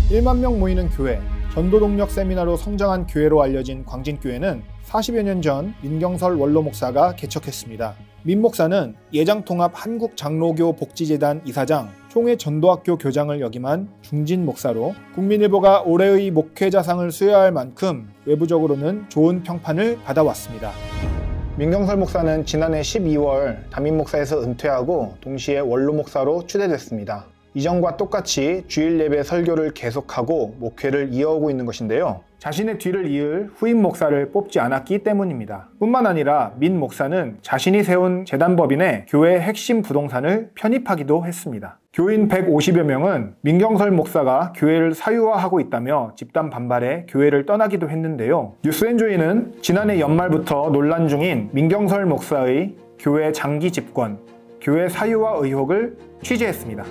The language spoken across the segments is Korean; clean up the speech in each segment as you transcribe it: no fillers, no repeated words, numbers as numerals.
1만 명 모이는 교회, 전도동력 세미나로 성장한 교회로 알려진 광진교회는 40여 년 전 민경설 원로 목사가 개척했습니다. 민 목사는 예장통합 한국장로교 복지재단 이사장, 총회 전도학교 교장을 역임한 중진 목사로 국민일보가 올해의 목회자상을 수여할 만큼 외부적으로는 좋은 평판을 받아왔습니다. 민경설 목사는 지난해 12월 담임 목사에서 은퇴하고 동시에 원로 목사로 추대됐습니다. 이전과 똑같이 주일 예배 설교를 계속하고 목회를 이어오고 있는 것인데요. 자신의 뒤를 이을 후임 목사를 뽑지 않았기 때문입니다. 뿐만 아니라 민 목사는 자신이 세운 재단법인에 교회 핵심 부동산을 편입하기도 했습니다. 교인 150여 명은 민경설 목사가 교회를 사유화하고 있다며 집단 반발해 교회를 떠나기도 했는데요. 뉴스엔조이는 지난해 연말부터 논란 중인 민경설 목사의 교회 장기 집권, 교회 사유화 의혹을 취재했습니다.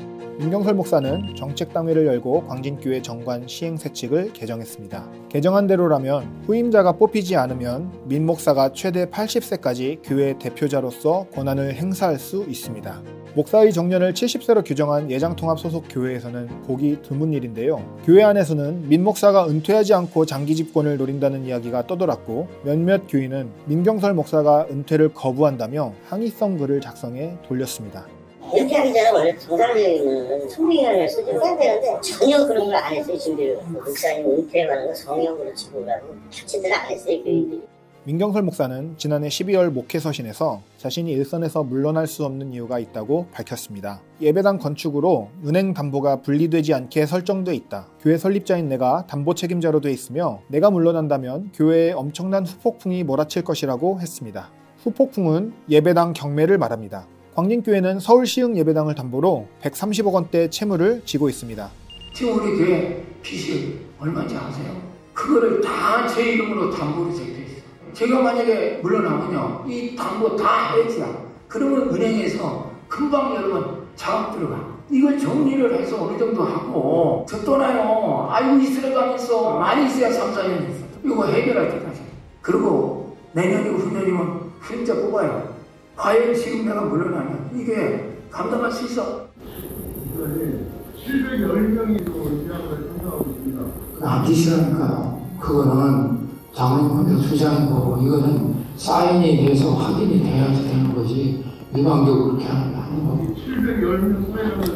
민경설 목사는 정책당회를 열고 광진교회 정관 시행세칙을 개정했습니다. 개정한 대로라면 후임자가 뽑히지 않으면 민 목사가 최대 80세까지 교회 대표자로서 권한을 행사할 수 있습니다. 목사의 정년을 70세로 규정한 예장통합 소속 교회에서는 보기 드문 일인데요. 교회 안에서는 민 목사가 은퇴하지 않고 장기 집권을 노린다는 이야기가 떠돌았고 몇몇 교인은 민경설 목사가 은퇴를 거부한다며 항의성 글을 작성해 돌렸습니다. 이렇게 하기 전에 원래 정상적인 총리위원회를 수준을 해야 되는데 전혀 그런 걸 안 했어요. 준비를. 목사님 은퇴에 관한 거 성역으로 지고라고 자체들을 안 했어요. 교인들이. 민경설 목사는 지난해 12월 목회서신에서 자신이 일선에서 물러날 수 없는 이유가 있다고 밝혔습니다. 예배당 건축으로 은행 담보가 분리되지 않게 설정돼 있다. 교회 설립자인 내가 담보 책임자로 돼 있으며 내가 물러난다면 교회에 엄청난 후폭풍이 몰아칠 것이라고 했습니다. 후폭풍은 예배당 경매를 말합니다. 광진교회는 서울시흥 예배당을 담보로 130억 원대 채무를 지고 있습니다. 지금 우리 교회 빚이 얼마인지 아세요? 그거를 다 제 이름으로 담보로 적혀 있어요. 제가 만약에 물러나면요, 이 담보 다 해지야. 그러면 은행에서 금방 여러분 자금 들어가. 이걸 정리를 해서 어느 정도 하고 저 떠나요. 아이고 이스라엘 가면서 많이 있어야 3, 4년 있어. 이거 해결할 때까지. 그리고 내년이고 후년이면 후임자 뽑아요. 과연 지금 내가 물러나면 이게 감당할 수 있어? 710명이 시작을 생각하고 있습니다. 남기 싫으니까요. 그거는 장로님들 주장이고 이거는 사인이 돼서 확인이 돼야지 되는 거지 일방적으로 그렇게 하는 거고. 710명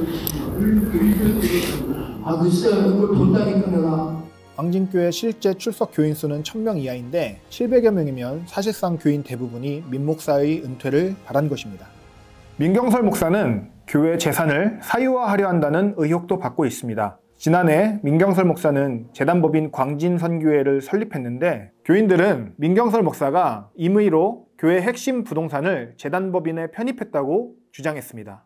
사인을 글쎄 이걸 돈다니까 내가. 광진교회 실제 출석 교인 수는 1000명 이하인데 700여 명이면 사실상 교인 대부분이 민 목사의 은퇴를 바란 것입니다. 민경설 목사는 교회 재산을 사유화하려 한다는 의혹도 받고 있습니다. 지난해 민경설 목사는 재단법인 광진선교회를 설립했는데 교인들은 민경설 목사가 임의로 교회 핵심 부동산을 재단법인에 편입했다고 주장했습니다.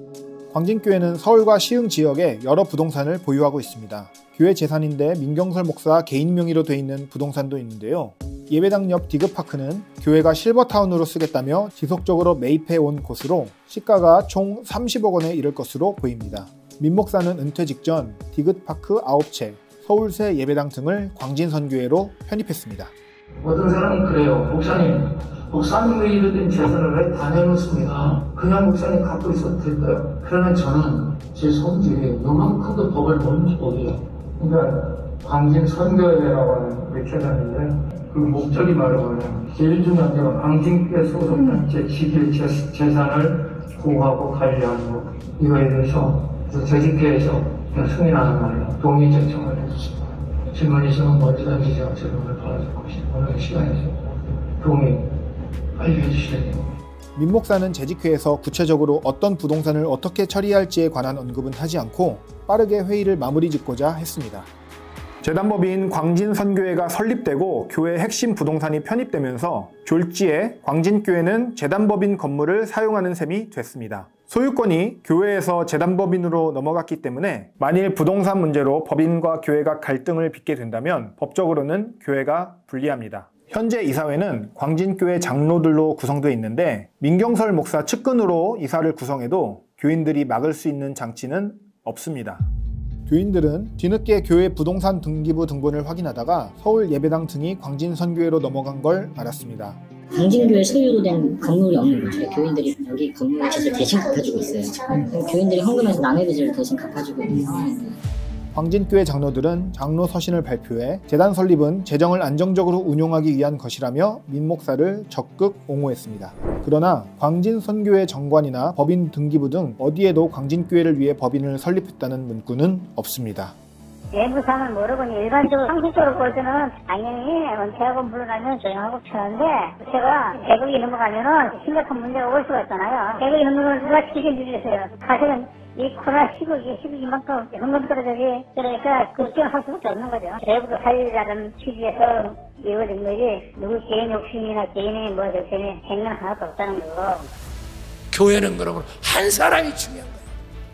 광진교회는 서울과 시흥 지역에 여러 부동산을 보유하고 있습니다. 교회 재산인데 민경설 목사 개인 명의로 돼 있는 부동산도 있는데요. 예배당 옆 디귿파크는 교회가 실버타운으로 쓰겠다며 지속적으로 매입해 온 곳으로 시가가 총 30억 원에 이를 것으로 보입니다. 민 목사는 은퇴 직전 디귿파크 9채, 서울세 예배당 등을 광진선교회로 편입했습니다. 어떤 사람은 그래요. 목사님의 이르된 재산을 왜 다 내놓습니까? 그냥 목사님 갖고 있어도 될까요? 그러면 저는 제 성질에 요만큼도 법을 못 보게요. 그러니까 광진선교회라고 하는 우리 재단인데 그 목적이 말하면 제일 중요한 게 광진교회 소속단체 지킬 재산을 보호하고 관리하는 것, 이거에 대해서 조직회에서 승인하는 말이에요. 동의 제청을 해주십니다. 질문 있으면 언제든지 제가 질문을 받아줄 것입니다. 오늘 시간에서 동의 빨리 해주셔야 돼요. 민 목사는 재직회에서 구체적으로 어떤 부동산을 어떻게 처리할지에 관한 언급은 하지 않고 빠르게 회의를 마무리 짓고자 했습니다. 재단법인 광진선교회가 설립되고 교회 핵심 부동산이 편입되면서 졸지에 광진교회는 재단법인 건물을 사용하는 셈이 됐습니다. 소유권이 교회에서 재단법인으로 넘어갔기 때문에 만일 부동산 문제로 법인과 교회가 갈등을 빚게 된다면 법적으로는 교회가 불리합니다. 현재 이사회는 광진교회 장로들로 구성되어 있는데 민경설 목사 측근으로 이사를 구성해도 교인들이 막을 수 있는 장치는 없습니다. 교인들은 뒤늦게 교회 부동산 등기부 등본을 확인하다가 서울 예배당 등이 광진선교회로 넘어간 걸 알았습니다. 광진교회 소유로 된 건물이 없는 거죠. 교인들이 여기 건물 빚을 대신 갚아주고 있어요. 교인들이 헌금해서 남의 빚을 대신 갚아주고 있는 상황인데. 광진교회 장로들은 장로 서신을 발표해 재단 설립은 재정을 안정적으로 운용하기 위한 것이라며 민 목사를 적극 옹호했습니다. 그러나 광진선교회 정관이나 법인 등기부 등 어디에도 광진교회를 위해 법인을 설립했다는 문구는 없습니다. 내부상을 모르고 일반적으로 상식적으로 볼 때는 당연히 은퇴하고 물러나면 조용하고 편한데 제가 대국이 넘어가면은 심각한 문제가 올 수가 있잖아요. 대국이 넘어가면 누가 책임지겠어요. 사실은 이 코로나 시국이만큼 현금 떨어지기 그러니까 걱정할 수밖에 없는 거죠. 대국을 살리자는 취지에서 이루어진 거지 누구 개인 욕심이나 개인의 뭐 대신에 행동 하나도 없다는 거고. 교회는 그러면 한 사람이 중요한 거예요.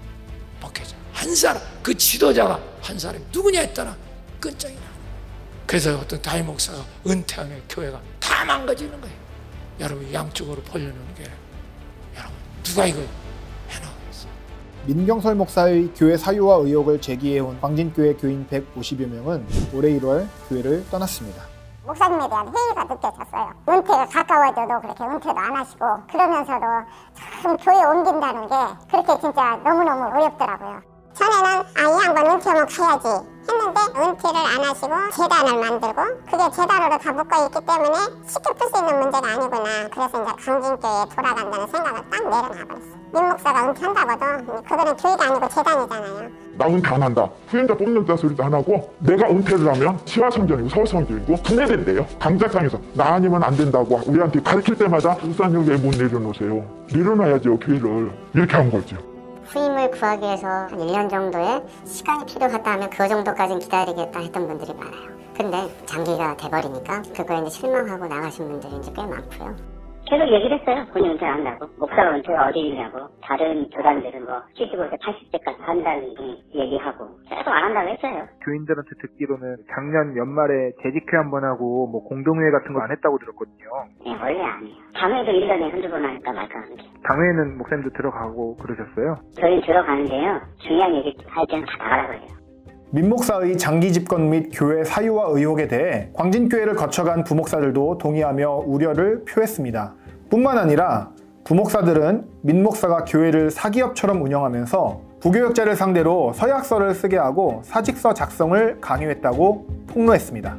목회자 한 사람, 그 지도자가 한 사람이 누구냐에 따라 끝장이 나요. 그래서 어떤 담임 목사가 은퇴하면 교회가 다 망가지는 거예요. 여러분 양쪽으로 벌려놓는 게 여러분 누가 이거 해나가겠어요. 민경설 목사의 교회 사유와 의혹을 제기해온 광진교회 교인 150여 명은 올해 1월 교회를 떠났습니다. 목사님에 대한 회의가 느껴졌어요. 은퇴가 가까워져도 그렇게 은퇴도 안 하시고 그러면서도 참 교회 옮긴다는 게 그렇게 진짜 너무너무 어렵더라고요. 전에는 이 양반 은퇴하면 가야지 했는데 은퇴를 안 하시고 재단을 만들고 그게 재단으로 다 묶어있기 때문에 쉽게 풀 수 있는 문제가 아니구나. 그래서 이제 광진교회에 돌아간다는 생각을 딱 내려놔버렸어요. 민 목사가 은퇴한다고도 그거는 교회가 아니고 재단이잖아요. 나 은퇴 안 한다. 후임자 뽑는다 소리도 안 하고 내가 은퇴를 하면 시화성전이고 서울성전이고 분해된대요. 강작상에서 나 아니면 안 된다고 우리한테 가르칠 때마다 목사님 왜 못 내려놓으세요. 내려놔야죠 교회를. 이렇게 한 거죠. 후임을 구하기 위해서 한 1년 정도의 시간이 필요하다 하면 그 정도까지는 기다리겠다 했던 분들이 많아요. 근데 장기가 돼버리니까 그거에 이제 실망하고 나가신 분들이 이제 꽤 많고요. 계속 얘기를 했어요. 본인 은퇴 한다고. 목사가 은퇴가 어디 있냐고. 다른 교단들은 뭐 75세, 80세까지 한다는 얘기하고 계속 안 한다고 했어요. 교인들한테 듣기로는 작년 연말에 재직회 한번 하고 뭐 공동회의 같은 거 안 했다고 들었거든요. 네, 원래 아니에요. 당회도 1년에 한두 번 하니까 말까 하는 게. 당회에는 목사님도 들어가고 그러셨어요? 저희는 들어가는데요. 중요한 얘기 할 때는 다 나가라고 해요. 민 목사의 장기 집권 및 교회 사유와 의혹에 대해 광진교회를 거쳐간 부목사들도 동의하며 우려를 표했습니다. 뿐만 아니라 부목사들은 민 목사가 교회를 사기업처럼 운영하면서 부교역자를 상대로 서약서를 쓰게 하고 사직서 작성을 강요했다고 폭로했습니다.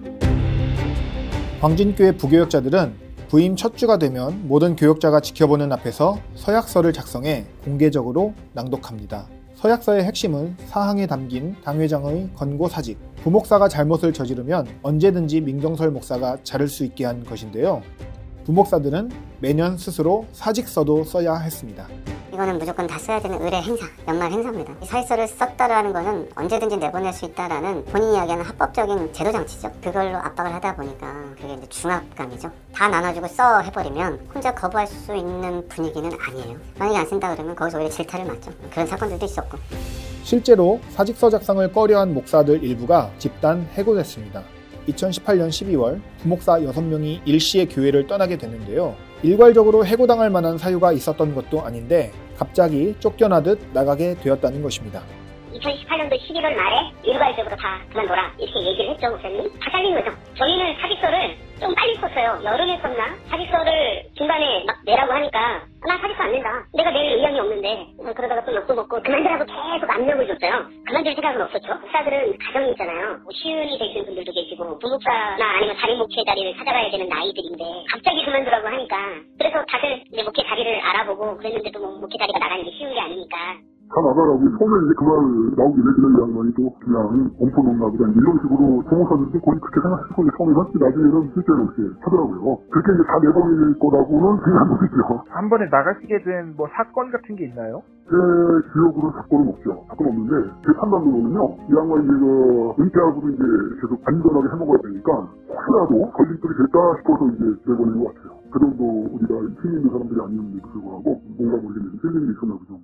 광진교회 부교역자들은 부임 첫 주가 되면 모든 교역자가 지켜보는 앞에서 서약서를 작성해 공개적으로 낭독합니다. 서약서의 핵심은 사항에 담긴 당회장의 권고사직, 부목사가 잘못을 저지르면 언제든지 민경설 목사가 자를 수 있게 한 것인데요. 부목사들은 매년 스스로 사직서도 써야 했습니다. 이거는 무조건 다 써야 되는 의례 행사, 연말 행사입니다. 이 사직서를 썼다라는 것은 언제든지 내보낼 수 있다라는 본인이 이야기하는 합법적인 제도 장치죠. 그걸로 압박을 하다 보니까 그게 이제 중압감이죠. 다 나눠주고 써 해버리면 혼자 거부할 수 있는 분위기는 아니에요. 만약에 안 쓴다 그러면 거기서 오히려 질타를 맞죠. 그런 사건들도 있었고. 실제로 사직서 작성을 꺼려한 목사들 일부가 집단 해고됐습니다. 2018년 12월 부목사 6명이 일시에 교회를 떠나게 됐는데요. 일괄적으로 해고당할 만한 사유가 있었던 것도 아닌데 갑자기 쫓겨나듯 나가게 되었다는 것입니다. 2018년도 11월 말에 일괄적으로 다 그만둬라 이렇게 얘기를 했죠. 목사님. 다 잘린 거죠. 저희는 사직서를 좀 빨리 썼어요. 여름에 썼나? 사직서를 중간에 막 내라고 하니까 나 사직서 안 낸다. 내가 낼 의향이 없는데 그러다가 또 욕도 먹고 그만두라고 계속 압력을 줬어요. 그만둘 생각은 없었죠. 목사들은 가정이 있잖아요. 뭐 시은이 되시는 분들도 계시고 부목사나 아니면 다른 목회 자리를 찾아가야 되는 나이들인데 갑자기 그만두라고 하니까 그래서 다들 이제 목회 자리를 알아보고 그랬는데도 뭐 목회 자리가 나가는 게 쉬운 게 아니니까 다 나가라고 처음에 이제 그 말 나오기 전에 이 양반이 또 그냥 엉켜놓나 보다 이런 식으로 부목사들도 거의 그렇게 생각하시고 처음에 했지 나중에는 실제로 그렇게 하더라고요. 그렇게 이제 다 내버릴 거라고는 생각 못했죠. 한 번에 나가시게 된 뭐 사건 같은 게 있나요? 제 기억으로 사건은 없죠. 사건 없는데 제 판단으로는요. 이 양반이 이제 은퇴하고도 이제 계속 안전하게 해먹어야 되니까 혹시라도 걸림돌이 될까 싶어서 이제 내보낸 것 같아요. 그 정도 우리가 힘 있는 사람들이 아니었는데도 불구하고 뭔가 모르겠는데 틀린 게 있었나 보죠.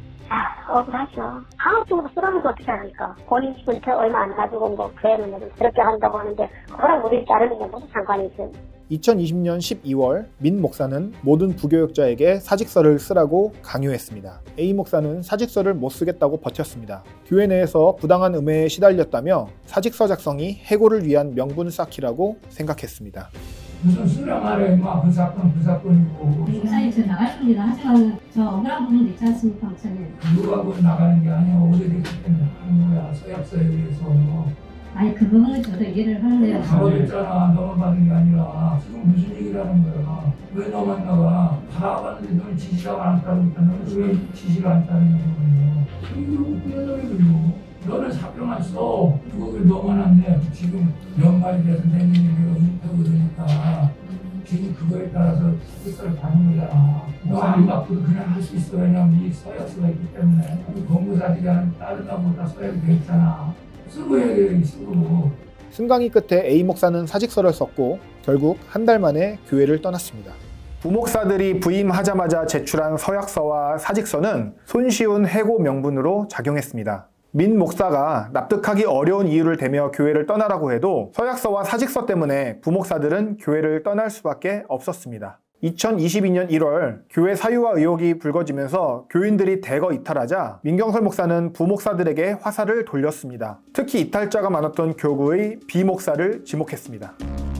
억울하죠. 한국적으로 쓰라는 거 어떻게 합니까? 본인 은퇴 얼마 안 가지고 뭐 교회는 그렇게 한다고 하는데 그거랑 우리 자르는 게 무슨 상관이 있어요? 2020년 12월 민 목사는 모든 부교역자에게 사직서를 쓰라고 강요했습니다. A 목사는 사직서를 못 쓰겠다고 버텼습니다. 교회 내에서 부당한 음해에 시달렸다며 사직서 작성이 해고를 위한 명분 쌓기라고 생각했습니다. 무슨 수령 말해 막 그 사건이고. 목사님 저 나갈 겁니다. 하지만 저 억울한 부분도 있지 않습니까, 목사님? 누가 그 나가는 게 아니야. 오래됐기 때문에 하는 거야. 서약서에 의해서. 아니 그 부분은 저도 이해를 하는데요. 잘못했잖아. 너만 받은 게 아니라 지금 무슨 얘기를 하는 거야. 왜 너만 나가? 다 왔는데 너는 지시를 안 따르니까 너는 왜 지시를 안 따르는 거예요? 이거 그냥 너는 사표만 써. 그걸 너만 안 내. 지금 연말이 돼서 내년에 내가 인터뷰 되니까 지금 그거에 따라서 사직서를 받는 거잖아. 너 안 받고도 그냥 할 수 있어. 왜냐면 이 서약서가 있기 때문에. 공무사직이 따르다고 다 서약이 돼 있잖아. 쓰고 해야 돼, 쓰고. 승강이 끝에 A 목사는 사직서를 썼고 결국 한 달 만에 교회를 떠났습니다. 부목사들이 부임하자마자 제출한 서약서와 사직서는 손쉬운 해고 명분으로 작용했습니다. 민 목사가 납득하기 어려운 이유를 대며 교회를 떠나라고 해도 서약서와 사직서 때문에 부목사들은 교회를 떠날 수밖에 없었습니다. 2022년 1월 교회 사유화 의혹이 불거지면서 교인들이 대거 이탈하자 민경설 목사는 부목사들에게 화살을 돌렸습니다. 특히 이탈자가 많았던 교구의 B 목사를 지목했습니다.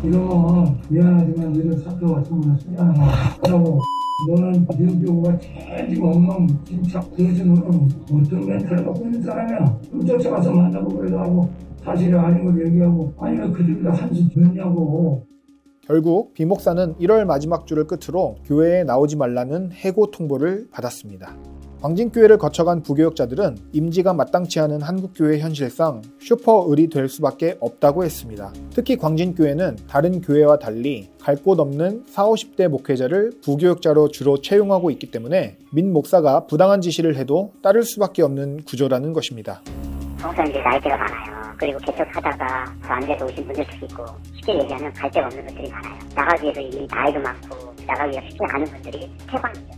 이놈은 미안하지만 너는 사표 같은 거는 쓰지 않아. 너는 네 교구가 제일 지금 엉망진창. 도대체 너는 어떤 멘트를 갖고 있는 사람이야? 좀 쫓아가서 만나고 그래도 하고 사실이 아닌 걸 얘기하고 아니면 그들보다 한숨 듣냐고. 결국 B 목사는 1월 마지막 주를 끝으로 교회에 나오지 말라는 해고 통보를 받았습니다. 광진교회를 거쳐간 부교역자들은 임지가 마땅치 않은 한국교회 현실상 슈퍼을이 될 수밖에 없다고 했습니다. 특히 광진교회는 다른 교회와 달리 갈 곳 없는 40, 50대 목회자를 부교역자로 주로 채용하고 있기 때문에 민 목사가 부당한 지시를 해도 따를 수밖에 없는 구조라는 것입니다. 목사님들이 나이대가 많아요. 그리고 개척하다가 더 안 돼서 오신 분들도 있고 쉽게 얘기하면 갈 데가 없는 분들이 많아요. 나가기 위해서 이미 나이도 많고 나가기가 쉽지 않은 분들이 태반이죠.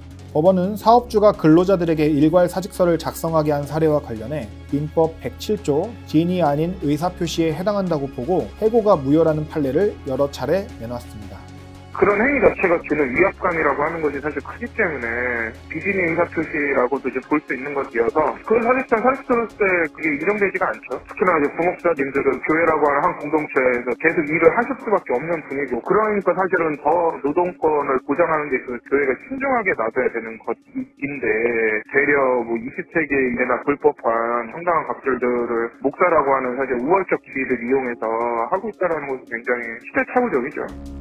법원은 사업주가 근로자들에게 일괄 사직서를 작성하게 한 사례와 관련해 민법 107조 지인이 아닌 의사표시에 해당한다고 보고 해고가 무효라는 판례를 여러 차례 내놨습니다. 그런 행위 자체가 주는 위압감이라고 하는 것이 사실 크기 때문에 비진의 의사표시라고도 이제 볼 수 있는 것이어서 그건 사실상 사직서로서 그게 인정되지가 않죠. 특히나 이제 부목사님들은 교회라고 하는 한 공동체에서 계속 일을 하실 수밖에 없는 분이고 그러니까 사실은 더 노동권을 보장하는 데 있어서 교회가 신중하게 놔둬야 되는 것인데 되려 뭐 20세기에나 불법화한 상당한 갑질들을 목사라고 하는 사실 우월적 지위를 이용해서 하고 있다는 것은 굉장히 시대착오적이죠.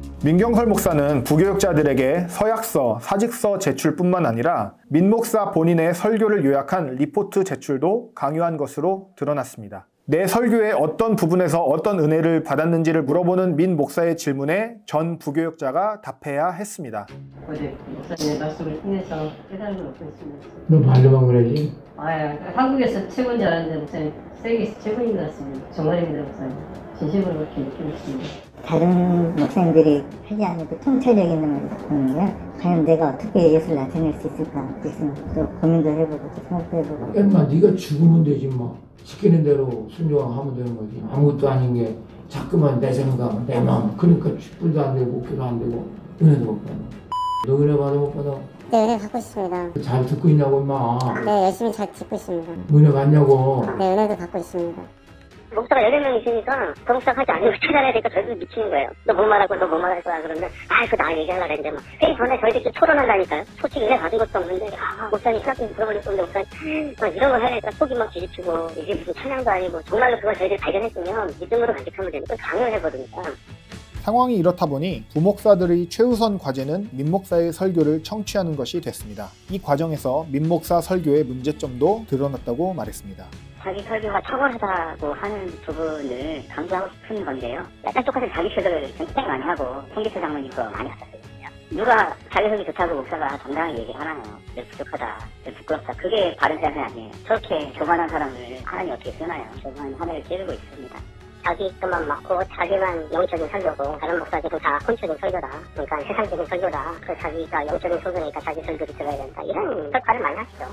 민경설 목사는 부교역자들에게 서약서, 사직서 제출뿐만 아니라 민 목사 본인의 설교를 요약한 리포트 제출도 강요한 것으로 드러났습니다. 내 설교의 어떤 부분에서 어떤 은혜를 받았는지를 물어보는 민 목사의 질문에 전 부교역자가 답해야 했습니다. 어제 목사님의 말씀을 통해서 깨달은 걸 얻고 있습니다. 너 말로만 그러지? 한국에서 최고인 줄 알았는데 목사님 세계에서 최고인 것 같습니다. 정말입니다 목사님. 진심으로 그렇게 느끼고 있습니다. 다른 목사님들이 하지 않은 그 통찰적인 걸 보는 거야. 과연 내가 어떻게 예수를 나타낼 수 있을까? 그래서 또 고민도 해보고 또 생각도 해보고. 엄마 네가 죽으면 되지 뭐. 시키는 대로 순종하면 되는 거지. 아무것도 아닌 게 자꾸만 내 생각, 내 마음. 그러니까 축불도 안 되고 기도 안 되고 은혜도 못 받아. 너 은혜 받아 못 받아? 네, 은혜 받고 있습니다. 잘 듣고 있냐고 임마. 네, 열심히 잘 듣고 있습니다. 은혜 받냐고. 네, 은혜도 받고 있습니다. 목사가 18명 있으니까 그 목사가 하지 않는 걸 찾아내야 되니까 저희들 미치는 거예요. 너 뭐 말하고 너 뭐 말할 거야 그러면 그거 나 얘기하려고 했는데 막 회의 전에 저희들끼리 토론한다니까요. 솔직히 은혜 받은 것도 없는데 목사님 생각좀 들어보려고 했는데 목사님 이런 걸 해야 되니까 속이 막 뒤집히고 이게 무슨 찬양도 아니고 정말로 그걸 저희들이 발견했으면 믿음으로 간직하면 되니까 강요를 해버리니까. 상황이 이렇다 보니 부목사들의 최우선 과제는 민목사의 설교를 청취하는 것이 됐습니다. 이 과정에서 민목사 설교의 문제점도 드러났다고 말했습니다. 자기 설교가 탁월하다고 하는 부분을 강조하고 싶은 건데요. 약간 똑같은 자기 설교를 굉장히 많이 하고 통기표 장로님도 많이 하셨거든요. 누가 자기 설교 좋다고 목사가 정당하게 얘기하나요? 늘 부족하다, 늘 부끄럽다. 그게 바른 자세 아니에요. 저렇게 교만한 사람을 하나님 어떻게 쓰나요? 교만한 하늘을 찌르고 있습니다. 자기 것만 맞고 자기만 영적인 설교고 다른 목사들은 다 혼적인 설교다. 그러니까 세상적인 설교다. 그 자기가 영적인 설교니까 자기 설교를 들어야 된다. 이런 설파를 많이 하시죠.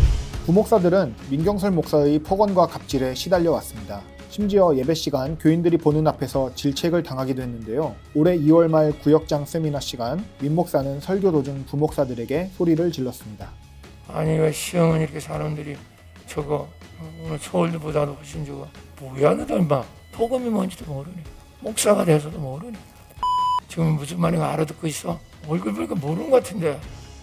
부목사들은 민경설 목사의 폭언과 갑질에 시달려 왔습니다. 심지어 예배 시간 교인들이 보는 앞에서 질책을 당하기도 했는데요. 올해 2월 말 구역장 세미나 시간 민 목사는 설교 도중 부목사들에게 소리를 질렀습니다. 아니 왜 시험은 이렇게 사람들이 저거 오늘 서울보다도 훨씬 저거 뭐야 너도 인마 복음이 뭔지도 모르니 목사가 돼서도 모르니 지금 무슨 말인가 알아듣고 있어? 얼굴 보니까 모르는 것 같은데.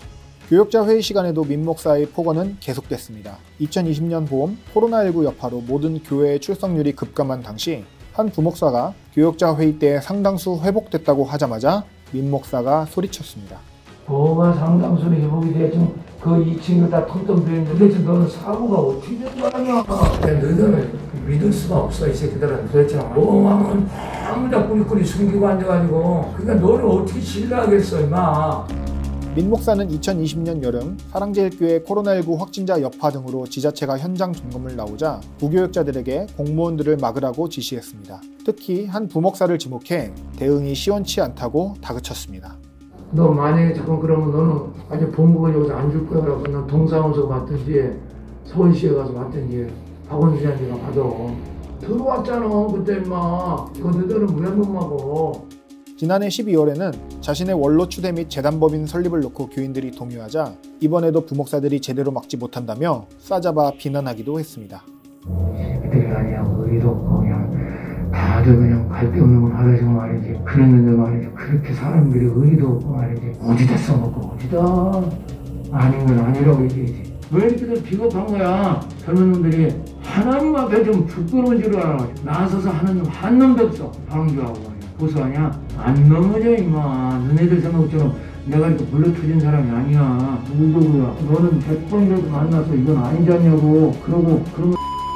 교역자 회의 시간에도 민 목사의 폭언은 계속됐습니다. 2020년 봄 코로나19 여파로 모든 교회의 출석률이 급감한 당시 한 부목사가 교역자 회의 때 상당수 회복됐다고 하자마자 민 목사가 소리쳤습니다. 뭐가 상당수는 회복이 돼? 지금 그 2층이 다 텅텅 비었는데 도대체 너는 사고가 어떻게 된 거 아니야? 너희들은 믿을 수가 없어. 이 새끼들은 도대체 뭐하면 아무나 꾸리꾸리 숨기고 앉아가지고 그러니까 너를 어떻게 신뢰하겠어 임마. 민 목사는 2020년 여름 사랑제일교회 코로나19 확진자 여파 등으로 지자체가 현장 점검을 나오자 부교역자들에게 공무원들을 막으라고 지시했습니다. 특히 한 부목사를 지목해 대응이 시원치 않다고 다그쳤습니다. 너 만약에 자꾸 그러면 너는 아주 본국을 여기서 안 줄 거야. 그러고 난 동사무소 갔든지 서울시에 가서 갔든지 박원순이한테가 받아. 들어왔잖아 그때 임마. 그거 너희들은 왜 못 막어. 지난해 12월에는 자신의 원로 추대 및 재단법인 설립을 놓고 교인들이 동요하자 이번에도 부목사들이 제대로 막지 못한다며 싸잡아 비난하기도 했습니다. 그들이 아니야 의도 없고 그냥 다들 그냥 갈 데 없는 건 하라지고 말이지. 그랬는데 말이지 그렇게 사람들이 의도 없고 말이지 어디다 써먹고 어디다 아닌 건 아니라고 얘기하지. 왜 이렇게들 비겁한 거야. 젊은 놈들이 하나님 앞에 좀 부끄러운 줄 알아. 나서서 하는 놈 한 놈도 없어. 방주하고 말이야. 고소하냐? 안 넘어져 임마. 너네들 생각처럼 내가 이렇게 물러터진 사람이 아니야. 누구야? 너는 100번이라도 만나서 이건 아니지 않냐고. 그러고 그런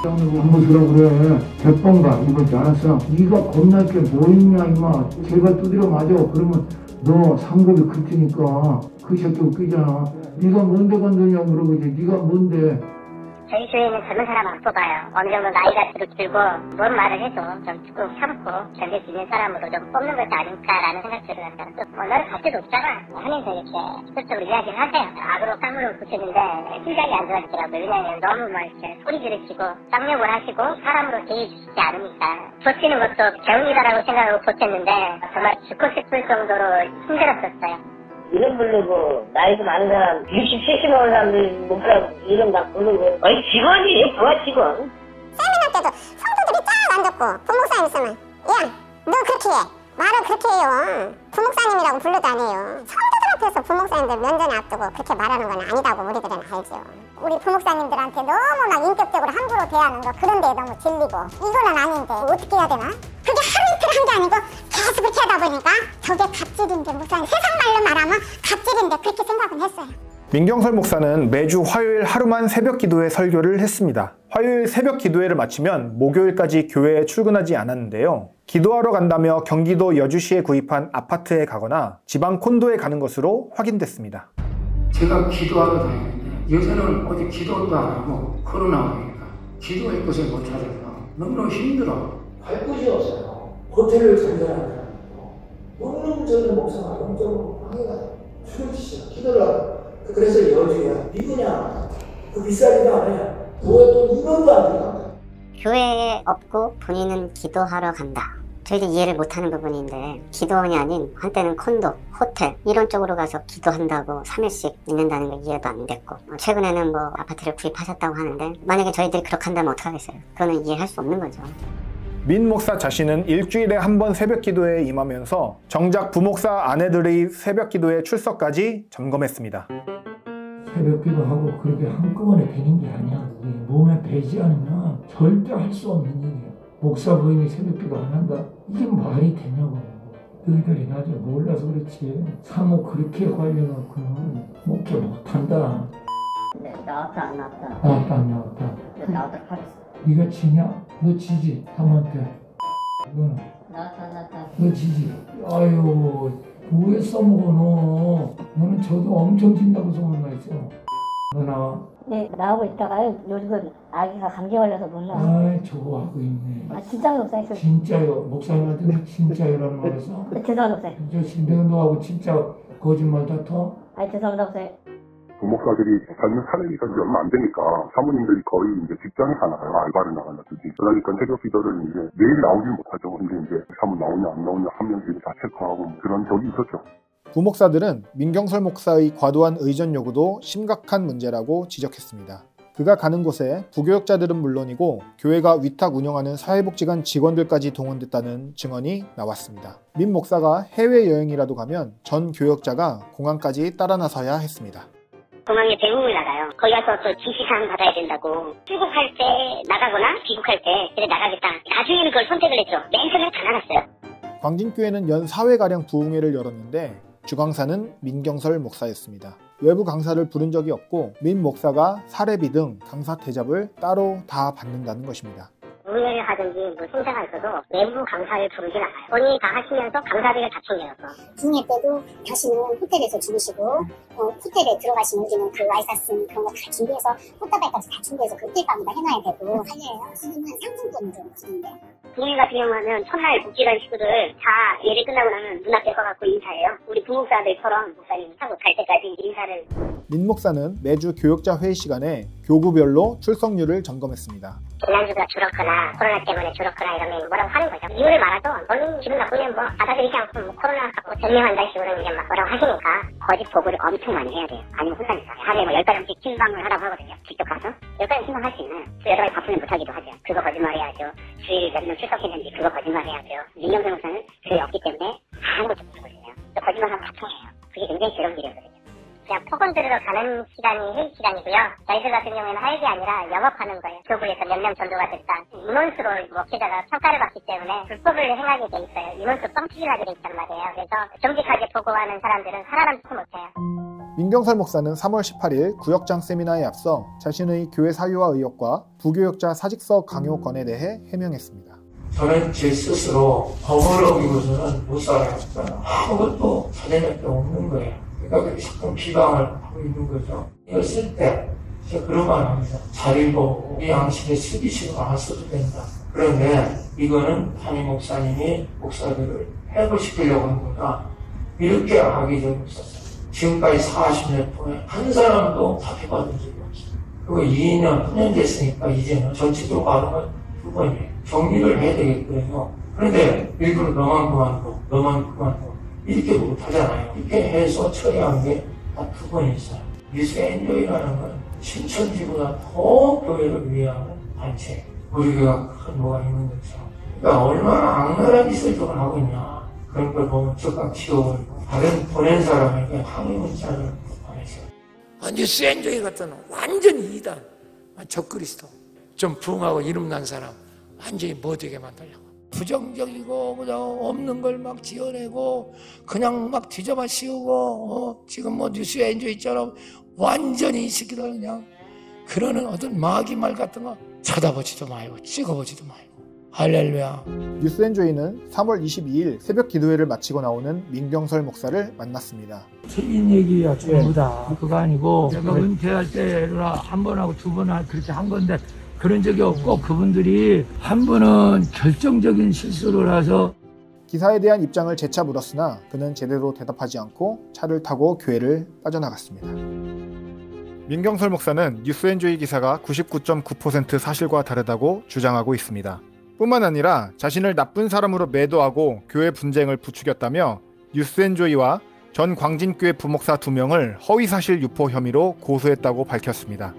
한번 쓰라고 그래. 100번 가. 이번 줄 알았어? 네가 겁날 게 뭐 있냐 임마. 제발 두드려 맞아. 그러면 너 상급이 급지니까 그 새끼 웃기잖아. 네가 뭔데 건드냐고 그러고 이제 네가 뭔데. 저희 교회는 젊은 사람 안 뽑아요. 어느 정도 나이가 들고 뭔 말을 해도 좀 꾹 참고 견딜 수 있는 사람으로 좀 뽑는 것이 아닐까라는 생각들을 한다. 또 너를 갈 데도 없잖아 하면서 이렇게 직접적으로 이야기를 하세요. 악으로 쌍문을 붙였는데 심장이 안 좋아지더라고요. 왜냐하면 너무 막 이렇게 소리 지르시고 쌍욕을 하시고 사람으로 대해주시지 않으니까 버티는 것도 배움이다라고 생각하고 버텼는데 정말 죽고 싶을 정도로 힘들었었어요. 이름 부르고 나이도 많은 사람 60, 70 먹은 사람들 목사람 이름 다 부르고 어이 직원이에요 부하 직원. 세미나 때도 성도들이 쫙 앉았고 부목사님 있으면 야 너 그렇게 해 말을 그렇게 해요. 부목사님이라고 불러도 안 해요. 성도들 앞에서 부목사님들 면전에 앞두고 그렇게 말하는 건 아니다고 우리들은 알죠. 우리 부목사님들한테 너무 막 인격적으로 함부로 대하는 거 그런 데에 너무 질리고 이거는 아닌데 어떻게 해야 되나? 그게 하루 이틀 한 게 아니고 계속 그렇게 하다 보니까 저게 갑질인데 목사님 세상 말로 말하면 갑질인데 그렇게 생각은 했어요. 민경설 목사는 매주 화요일 하루만 새벽 기도회 설교를 했습니다. 화요일 새벽 기도회를 마치면 목요일까지 교회에 출근하지 않았는데요. 기도하러 간다며 경기도 여주시에 구입한 아파트에 가거나 지방 콘도에 가는 것으로 확인됐습니다. 제가 기도하러 다니는데 요새는 어디 기도도 안 하고 코로나 오니까 기도할 곳을 못 찾아서 너무너무 힘들어. 갈 곳이 없어요. 호텔을 잠자는 너무너무 저는 목사가 영적으로 방해가 출시야 기도를 하고. 그래서 여주야 미구냐 그 비싸지도 않아요. 교회 돈 2원도 안 들어간다. 교회에 없고 본인은 기도하러 간다. 저희도 이해를 못하는 부분인데 기도원이 아닌 한때는 콘도, 호텔 이런 쪽으로 가서 기도한다고 3일씩 있는다는 게 이해도 안 됐고 최근에는 뭐 아파트를 구입하셨다고 하는데 만약에 저희들이 그렇게 한다면 어떡하겠어요. 그거는 이해할 수 없는 거죠. 민 목사 자신은 일주일에 한 번 새벽 기도회에 임하면서 정작 부목사 아내들의 새벽 기도회 출석까지 점검했습니다. 새벽 기도하고 그렇게 한꺼번에 되는 게 아니야. 그게 몸에 배지 않으면 절대 할 수 없는 일이야. 목사 부인이 새벽 기도 안 한다? 이게 말이 되냐고. 너희들이 나중에 몰라서 그렇지. 사모 그렇게 관려놓고는 목회 못한다. 네, 나왔다 안 나왔다. 나왔다 안 나왔다. 나오도록 하겠습니다. 네가 지냐? 너 지지? 사모한테. 너는? 나왔다 안 나왔다. 너 지지? 아유 왜 써먹어 너? 너는 저도 엄청 진다고 소문나 있어. 너 나와. 네, 나오고 있다가요. 요즘은 아기가 감기 걸려서 못 나와. 아, 좋아하고 있네. 아, 진짜로 목사님. 진짜요? 목사님한테는 진짜요라는 말 했어? 네, 죄송합니다, 목사님. 저 신대가 너하고 진짜 거짓말 다퉈? 아, 죄송합니다, 목사님. 부목사들이 젊은 사내기가 이제 얼마 안 되니까 사모님들이 거의 이제 직장에 가나요. 알바를 나간다든지. 그러니까 새벽 기도를 이제 매일 나오질 못하죠. 근데 이제 사모 나오냐 안 나오냐 한 명씩 다 체크하고 그런 적이 있었죠. 부목사들은 민경설 목사의 과도한 의전 요구도 심각한 문제라고 지적했습니다. 그가 가는 곳에 부교역자들은 물론이고 교회가 위탁 운영하는 사회복지관 직원들까지 동원됐다는 증언이 나왔습니다. 민 목사가 해외여행이라도 가면 전 교역자가 공항까지 따라 나서야 했습니다. 공항에 배웅을 나가요. 거기 가서 또 지시사항 받아야 된다고. 출국할 때 나가거나 귀국할 때 그래 나가겠다. 나중에는 그걸 선택을 했죠. 맨 처음엔 다 나갔어요. 광진교회는 연 4회가량 부흥회를 열었는데 주강사는 민경설 목사였습니다. 외부 강사를 부른 적이 없고 민 목사가 사례비 등 강사 대접을 따로 다 받는다는 것입니다. 부흥회를 하든지 뭐 행사가 있어도 외부 강사를 부르진 않아요. 본인이 다 하시면서 강사비를 다 챙겨서. 부흥회 때도 다시는 호텔에서 주무시고 호텔에 들어가시는 우리는 그 와이사스 그런 거 다 준비해서 꽃다발까지 다 준비해서 그 호텔방에다 해놔야 되고 살려요. 지금은 상품권으로 주는데. 부흥회 같은 경우는 첫날 묵지던 식구들 다 예배 끝나고 나면 문 앞에 서갖고 인사해요. 우리 부목사들처럼 목사님 하고 갈 때까지 인사를. 민 목사는 매주 교역자 회의 시간에 교구별로 출석률을 점검했습니다. 지난주가 줄었거나 코로나 때문에 줄었거나 이러면 뭐라고 하는 거죠. 이유를 말아도 본인 기분 나쁘면 뭐 받아들이지 않고 뭐 코로나 갖고 전명한다는 식으로 이제 막 뭐라고 하시니까 거짓 보고를 엄청 많이 해야 돼요. 아니면 혼나니까 하루에 뭐 10가지씩 침방을 하라고 하거든요. 직접 가서 10가지 침방 할 수 있는 또 여러 가지 바쁘면 못하기도 하죠. 그거 거짓말해야죠. 주일 몇 명 출석했는지 그거 거짓말해야죠. 민경선 목사는 주일 없기 때문에 아무것도 못하거든요. 또 거짓말하면 다 통해요. 그게 굉장히 괴로운 일이거든요. 그냥 폭언 들으러 가는 시간이 회의 시간이고요. 저희들 같은 경우에는 하역이 아니라 영업하는 거예요. 교구에서 몇 명 전도가 됐다. 임원수로 목회자가 평가를 받기 때문에 불법을 행하게 돼 있어요. 임원수 뻥튀기를 하게 돼 있단 말이에요. 그래서 정직하게 보고하는 사람들은 살아남지 못해요. 민경설 목사는 3월 18일 구역장 세미나에 앞서 자신의 교회 사유와 의혹과 부교역자 사직서 강요건에 대해 해명했습니다. 저는 제 스스로 법을 어기고서는 못 살아요. 아무것도 찾아낼 게 없는 거예요. 그러니까 자꾸 비방을 하고 있는 거죠. 이걸 쓸 때 제가 그런 말 합니다. 잘 읽고 우리 양심에 쓰기식으로 안 써도 된다. 그런데 이거는 담임 목사님이 목사들을 해고시키려고 한 거다. 이렇게 악의적으로 썼어요. 지금까지 40년 동안 한 사람도 답해받은 적이 없어요. 그리고 2년, 9년 됐으니까 이제는 전체적으로 말하면 2번이에요. 정리를 해야 되겠거든요. 그런데 일부러 너만 그만둬, 너만 그만둬. 이렇게 못하잖아요. 이렇게 해서 처리한 게 딱 2번 있어요. 뉴스 엔조이라는 건 신천지보다 더 교회를 위한 단체. 우리 교회가 큰 뭐가 있는 거죠. 그러니까 얼마나 악랄한 짓을 저걸 하고 있냐. 그런 걸 보면 적각 치워버리고 다른 보낸 사람에게 항의 문자를 보내세요. 뉴스 엔조이 같은 완전히 이단, 적그리스도. 좀 부흥하고 이름난 사람 완전히 못되게 만들려고. 부정적이고 그냥 없는 걸 막 지어내고 그냥 막 뒤져봐 씌우고 지금 뭐 뉴스 엔조이처럼 완전히 이 새끼들 그냥 그러는 어떤 마귀말 같은 거 쳐다보지도 말고 찍어보지도 말고. 할렐루야. 뉴스엔조이는 3월 22일 새벽 기도회를 마치고 나오는 민경설 목사를 만났습니다. 틀린 얘기야 전부 다. 그거 아니고 내가 은퇴할 때라 한 번 하고 2번 그렇게 한 건데 그런 적이 없고 그분들이 한 분은 결정적인 실수를 해서. 기사에 대한 입장을 재차 물었으나 그는 제대로 대답하지 않고 차를 타고 교회를 빠져나갔습니다. 민경설 목사는 뉴스엔조이 기사가 99.9% 사실과 다르다고 주장하고 있습니다. 뿐만 아니라 자신을 나쁜 사람으로 매도하고 교회 분쟁을 부추겼다며 뉴스엔조이와 전 광진교회 부목사 2명을 허위사실 유포 혐의로 고소했다고 밝혔습니다.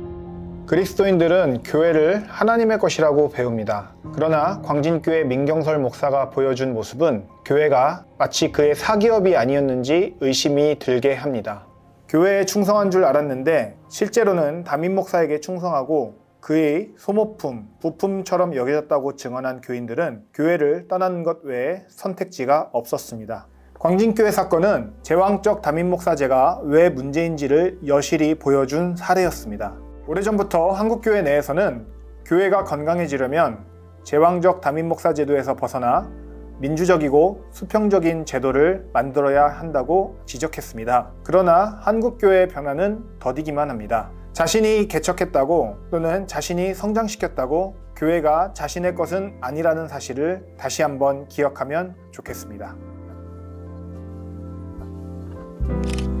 그리스도인들은 교회를 하나님의 것이라고 배웁니다. 그러나 광진교회 민경설 목사가 보여준 모습은 교회가 마치 그의 사기업이 아니었는지 의심이 들게 합니다. 교회에 충성한 줄 알았는데 실제로는 담임 목사에게 충성하고 그의 소모품, 부품처럼 여겨졌다고 증언한 교인들은 교회를 떠나는 것 외에 선택지가 없었습니다. 광진교회 사건은 제왕적 담임 목사제가 왜 문제인지를 여실히 보여준 사례였습니다. 오래전부터 한국교회 내에서는 교회가 건강해지려면 제왕적 담임 목사 제도에서 벗어나 민주적이고 수평적인 제도를 만들어야 한다고 지적했습니다. 그러나 한국교회의 변화는 더디기만 합니다. 자신이 개척했다고 또는 자신이 성장시켰다고 교회가 자신의 것은 아니라는 사실을 다시 한번 기억하면 좋겠습니다.